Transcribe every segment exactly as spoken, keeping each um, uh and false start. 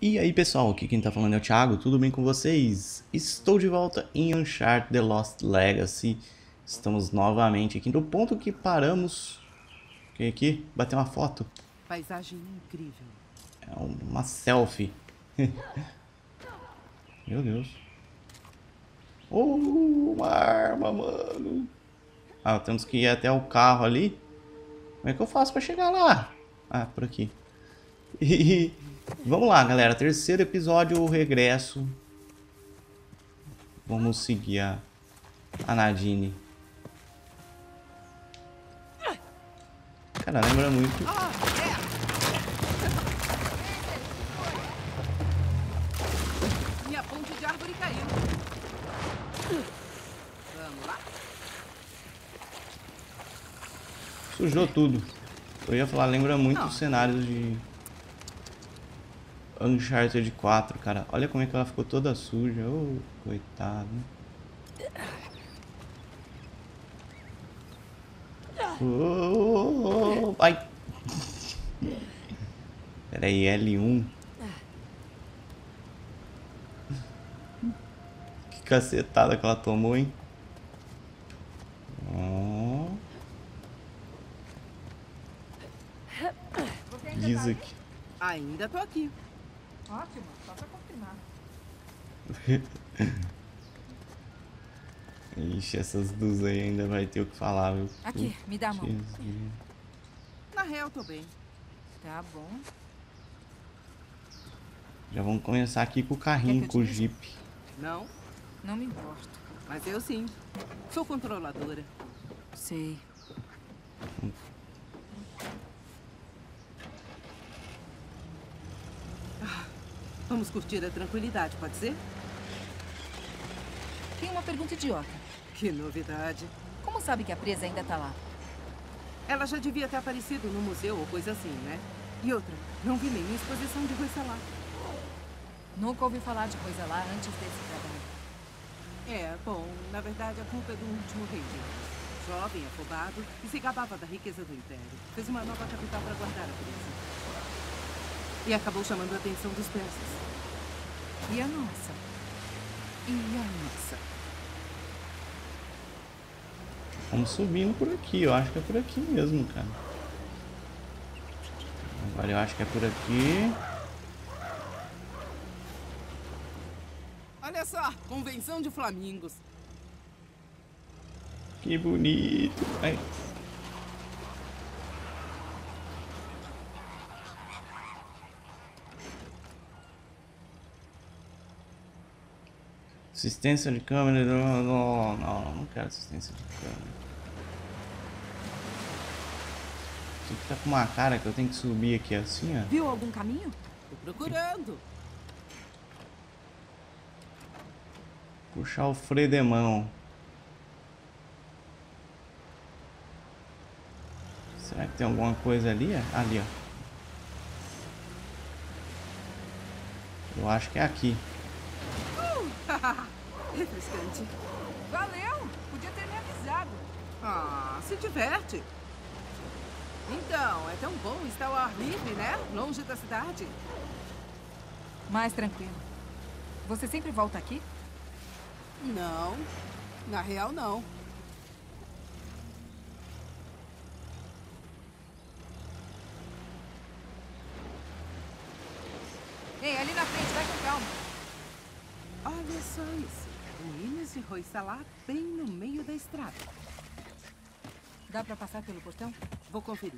E aí pessoal, aqui quem tá falando é o Thiago, tudo bem com vocês? Estou de volta em Uncharted The Lost Legacy. Estamos novamente aqui no ponto que paramos. Quem aqui? Bater uma foto. Paisagem incrível. É uma selfie. Meu Deus. Oh, uma arma, mano. Ah, temos que ir até o carro ali. Como é que eu faço pra chegar lá? Ah, por aqui. E vamos lá, galera. Terceiro episódio, o regresso. Vamos seguir a, a Nadine. Cara, lembra muito. Ah, é. Minha ponte de árvore caiu. Vamos lá. Sujou tudo. Eu ia falar, lembra muito Não. os cenários de Uncharted quatro, cara. Olha como é que ela ficou toda suja. Ô, oh, coitado. Oh, ai. Pera aí, L um. Que cacetada que ela tomou, hein? Oh. Diz aqui. Ainda tô aqui. Ótimo, só pra confirmar. Ixi, essas duas aí ainda vai ter o que falar, viu? Aqui, me dá a mão. Putz, Na real, tô bem. Tá bom. já vamos começar aqui com o carrinho, Quer que com eu o te Jeep. Não, Não me importo. mas eu sim. Sou controladora. Sei. Vamos curtir a tranquilidade, pode ser? Tenho uma pergunta idiota. Que novidade. Como sabe que a presa ainda tá lá? Ela já devia ter aparecido no museu ou coisa assim, né? E outra, não vi nenhuma exposição de Roissalá. Nunca ouvi falar de coisa lá antes desse trabalho. É, bom, na verdade a culpa é do último rei. Jovem, afobado e se gabava da riqueza do Império. Fez uma nova capital para guardar a presa. E acabou chamando a atenção dos persas. E a nossa? E a nossa? Vamos subindo por aqui, eu acho que é por aqui mesmo, cara. Agora eu acho que é por aqui. Olha só, convenção de flamingos. Que bonito. Ai. Assistência de câmera. Não, não, não, não quero assistência de câmera. Isso aqui tá com uma cara que eu tenho que subir aqui assim, ó. Viu algum caminho? Tô procurando. Puxar o freio de mão. Será que tem alguma coisa ali? É? Ali, ó. Eu acho que é aqui. Refrescante. Valeu! Podia ter me avisado. Ah, se diverte. Então, é tão bom estar ao ar livre, né? Longe da cidade. Mais tranquilo. Você sempre volta aqui? Não, na real não. Ei, ali na frente, vai com calma. Olha só isso. Ruínas de Roissalá bem no meio da estrada. Dá pra passar pelo portão? Vou conferir.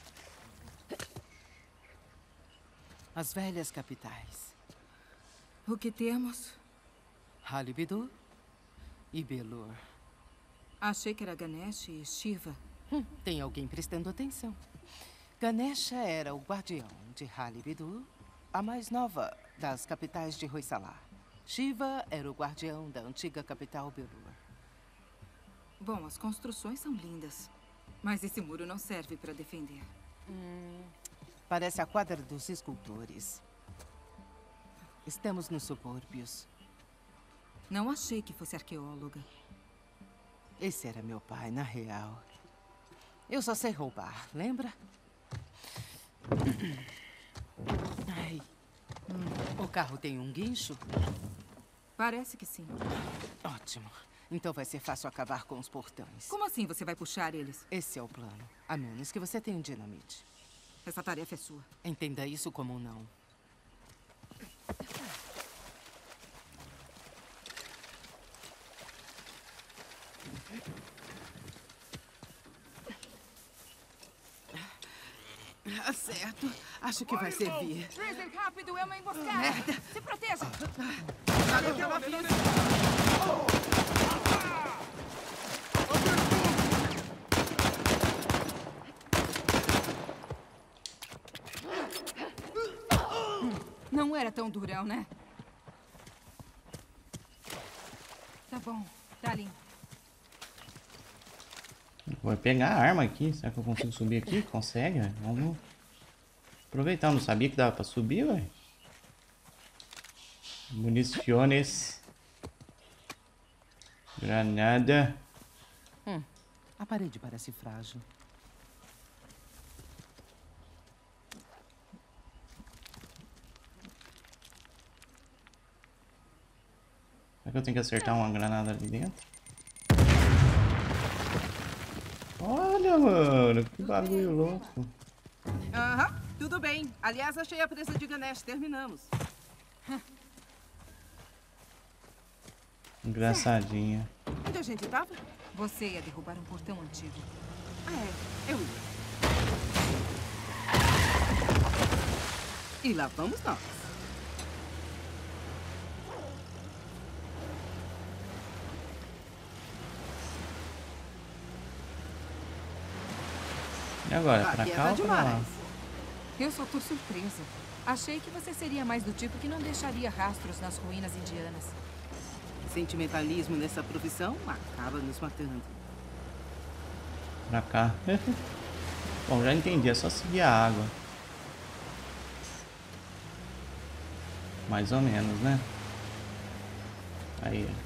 As velhas capitais. O que temos? Halibidu e Belur. Achei que era Ganesh e Shiva. Hum, tem alguém prestando atenção. Ganesha era o guardião de Halibidu, a mais nova das capitais de Roissalá. Shiva era o guardião da antiga capital Belur. Bom, as construções são lindas. Mas esse muro não serve para defender. Hum, parece a quadra dos escultores. Estamos nos subúrbios. Não achei que fosse arqueóloga. Esse era meu pai, na real. Eu só sei roubar, lembra? Ai. Hum, carro tem um guincho? Parece que sim. Ótimo. Então vai ser fácil acabar com os portões. Como assim você vai puxar eles? Esse é o plano. A menos que você tenha um dinamite. Essa tarefa é sua. Entenda isso como um não. Ah, certo. Acho que vai servir. Freezer, rápido! É uma emboscada! Se proteja! Olha o que eu aviso. Não era tão durão, né? Tá bom. Tá limpo. Vou pegar a arma aqui. Será que eu consigo subir aqui? Consegue, ué? Vamos aproveitar. Eu não sabia que dava pra subir, ué. Municiones. Granada. Hum, a parede parece frágil. Será que eu tenho que acertar uma granada ali dentro? Olha, mano, que bagulho louco. Aham, tudo bem. Aliás, achei a presa de Ganesh. Terminamos. Engraçadinha. Onde a gente tava? Você ia derrubar um portão antigo. Ah, é. Eu ia. E lá vamos nós. E agora, pra Aqui é cá ou pra lá? demais. Eu só tô surpresa. Achei que você seria mais do tipo que não deixaria rastros nas ruínas indianas. Sentimentalismo nessa profissão acaba nos matando. Pra cá. Bom, já entendi, é só seguir a água. Mais ou menos, né? Aí.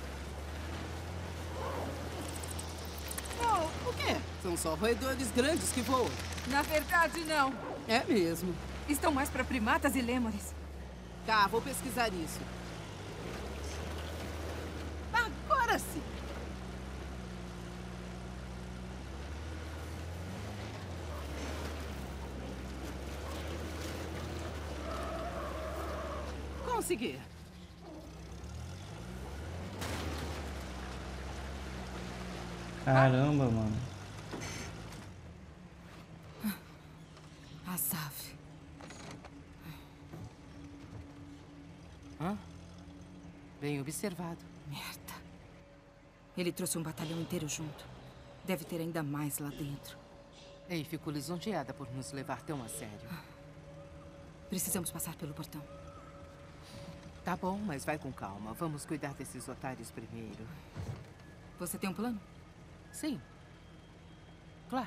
Oh, o quê? São só roedores grandes que voam. Na verdade, não. É mesmo. Estão mais para primatas e lêmures. Tá, vou pesquisar isso. Agora sim. Consegui. Caramba, mano. Asaf. Hã? Bem observado. Merda. Ele trouxe um batalhão inteiro junto. Deve ter ainda mais lá dentro. Ei, fico lisonjeada por nos levar tão a sério. Precisamos passar pelo portão. Tá bom, mas vai com calma. Vamos cuidar desses otários primeiro. Você tem um plano? Sim. Claro.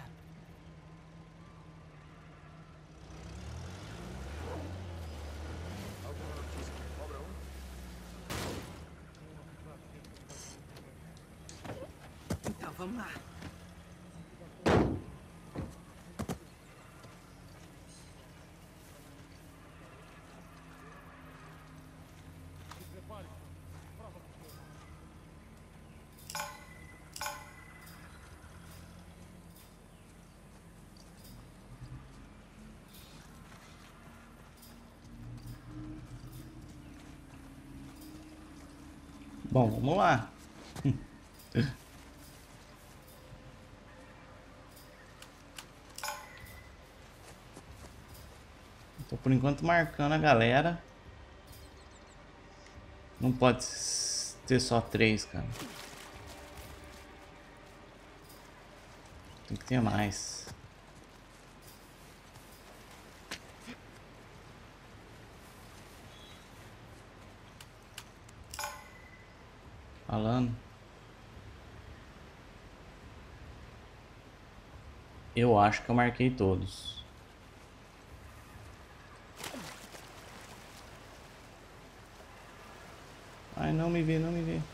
Então, vamos lá. Bom, vamos lá. Tô por enquanto marcando a galera. Não pode ter só três, cara. Tem que ter mais. Falando. Eu acho que eu marquei todos. Ai, não me vê, não me vê.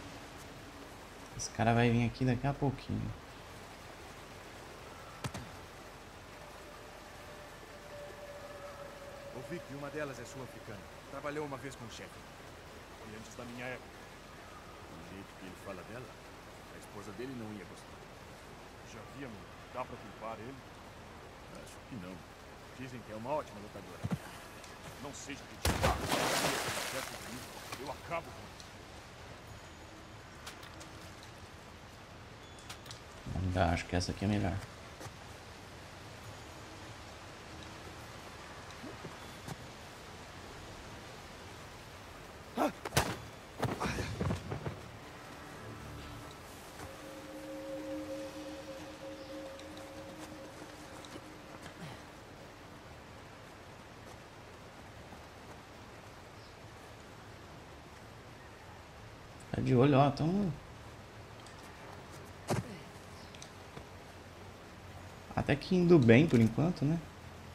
Esse cara vai vir aqui daqui a pouquinho. vi que uma delas é sul-africana. Trabalhou uma vez com o chefe. Foi antes da minha época. Do jeito que ele fala dela, a esposa dele não ia gostar. Já vimos. Dá pra culpar ele? Acho que não. Dizem que é uma ótima lutadora. Não seja ridículo. Eu acabo com Ainda acho que essa aqui é melhor. Tá de olho, ó, tamo... Até que indo bem por enquanto, né?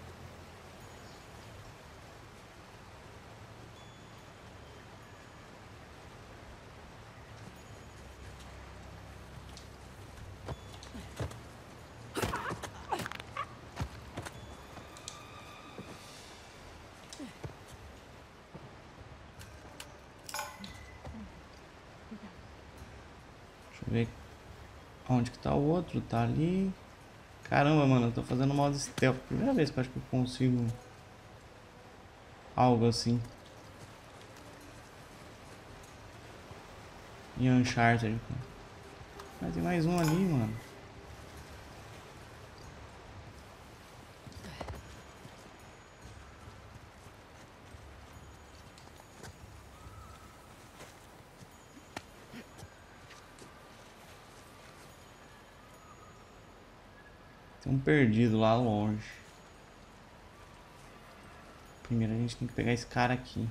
Deixa eu ver onde que tá o outro, tá ali. Caramba, mano, eu tô fazendo modo stealth. Primeira vez que eu acho que eu consigo algo assim. E Uncharted. Mas tem mais um ali, mano. Tem um perdido lá longe. Primeiro a gente tem que pegar esse cara aqui.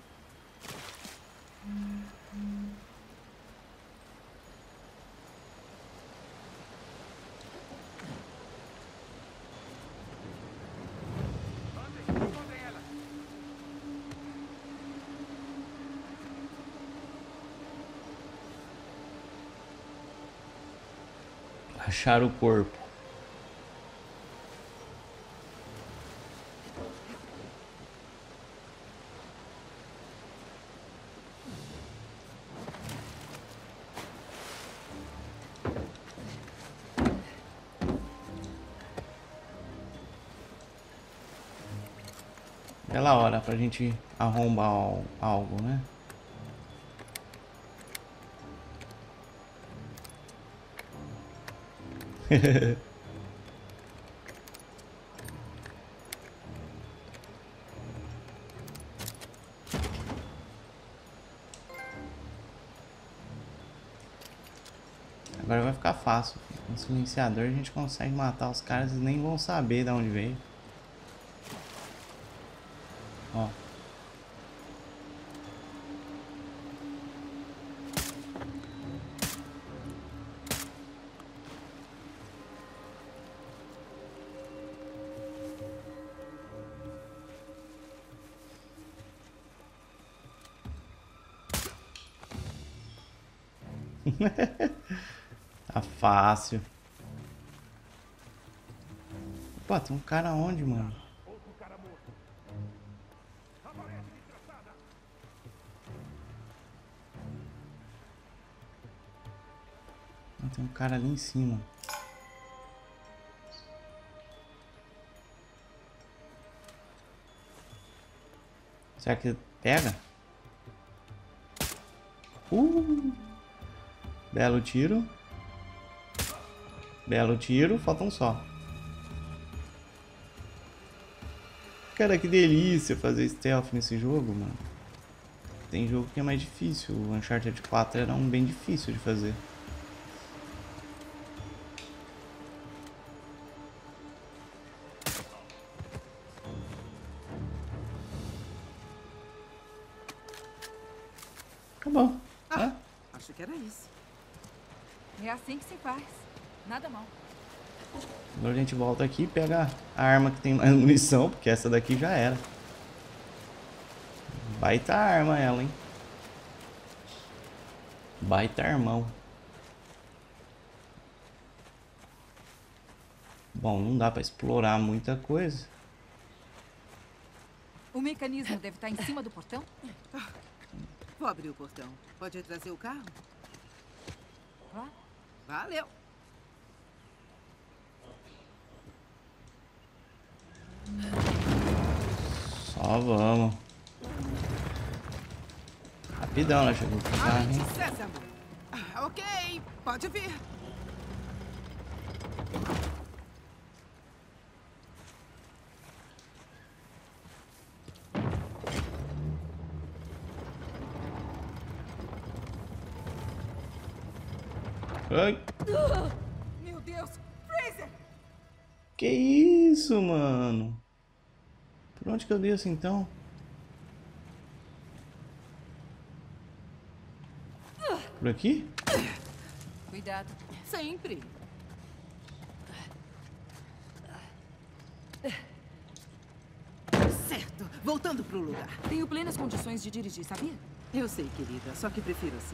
Achar o corpo. Bela hora pra gente arrombar algo, né? Agora vai ficar fácil. Com o silenciador a gente consegue matar os caras e nem vão saber de onde veio. Ó. Tá fácil. Pô, tem um cara onde, mano? Ah, tem um cara ali em cima. Será que pega? Uh! Belo tiro. Belo tiro, falta um só. Cara, que delícia fazer stealth nesse jogo, mano. Tem jogo que é mais difícil. O Uncharted quatro era um bem difícil de fazer. Acabou. Ah, É? acho que era isso. É assim que se faz. Nada mal. Agora a gente volta aqui e pega a arma que tem mais munição, porque essa daqui já era. Baita arma ela, hein? Baita armão. Bom, não dá pra explorar muita coisa. O mecanismo deve estar em cima do portão? Vou abrir o portão. Pode trazer o carro? Claro. Valeu. Só vamos. Rapidão, né? Chegou com o Ai, carro. de sésamo. Ah, ok, pode vir. Ai, Meu Deus! Fraser! que isso, mano? Por onde que eu desço então? Por aqui? Cuidado. Sempre. Certo. Voltando pro lugar. Tenho plenas condições de dirigir, sabia? Eu sei, querida. Só que prefiro assim.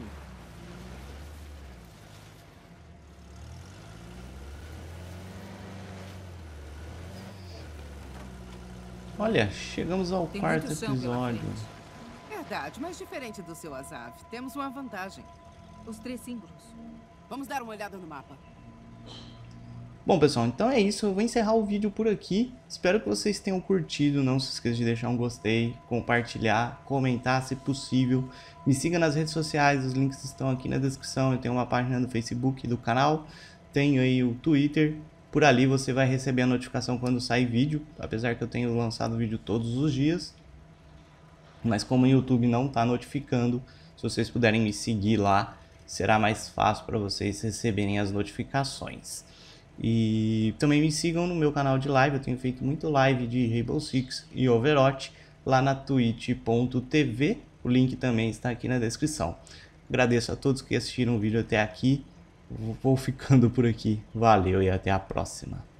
Olha, chegamos ao Tem quarto muito chão pela episódio. frente. Verdade, mas diferente do seu Azav, temos uma vantagem. Os três símbolos. Vamos dar uma olhada no mapa. Bom, pessoal, então é isso. Eu vou encerrar o vídeo por aqui. Espero que vocês tenham curtido. Não se esqueça de deixar um gostei, compartilhar, comentar se possível. Me siga nas redes sociais, os links estão aqui na descrição. Eu tenho uma página no Facebook do canal, tenho aí o Twitter. Por ali você vai receber a notificação quando sair vídeo, apesar que eu tenho lançado vídeo todos os dias. Mas como o YouTube não está notificando, se vocês puderem me seguir lá, será mais fácil para vocês receberem as notificações. E também me sigam no meu canal de live, eu tenho feito muito live de Rainbow Six e Overwatch lá na twitch ponto tv, o link também está aqui na descrição. Agradeço a todos que assistiram o vídeo até aqui, vou ficando por aqui, valeu e até a próxima.